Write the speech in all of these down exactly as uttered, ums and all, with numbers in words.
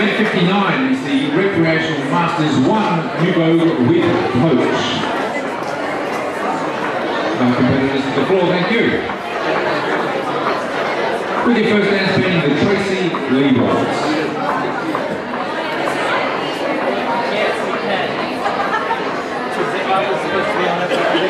Event fifty-nine is the Recreational Masters one Vogue with Coach. Our competitors to the floor, thank you. With your first dance being the Tracy Lee Rolls. Yes, we can. I was supposed to be on it, but I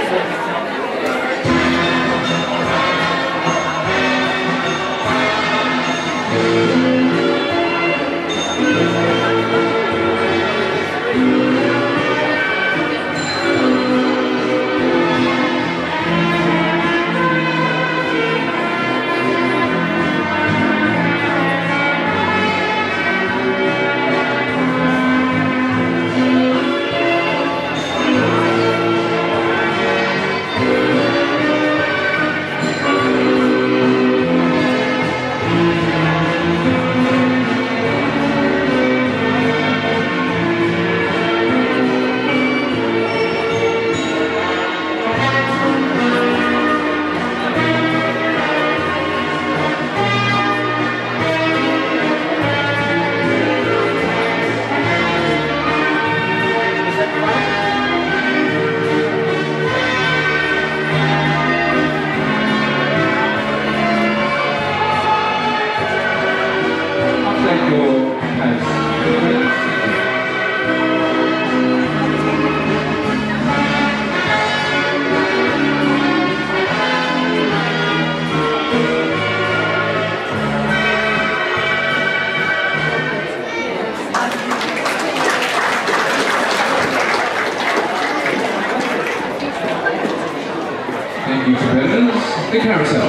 Thank you, competitors. The carousel.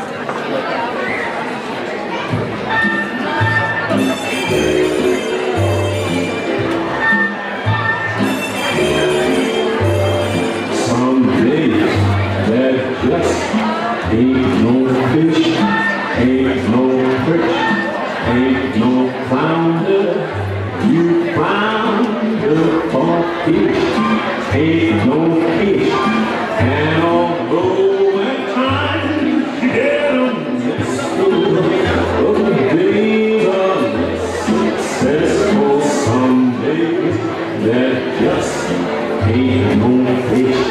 Some days that just ain't no fish, ain't no fish, ain't no flounder. You found the fish, ain't no fish, and although at times you get a mess of the days are less successful, some days that just ain't no fish.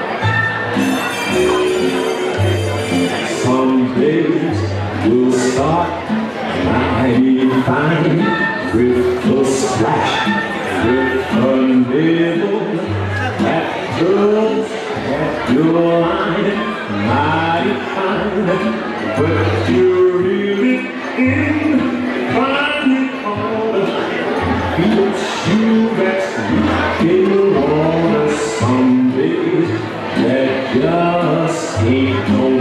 Some days will start mighty fine with a splash, with a nibble that curls at your line, mighty fine, but you're really in fine corner. It's you that's looking on some days that just ain't no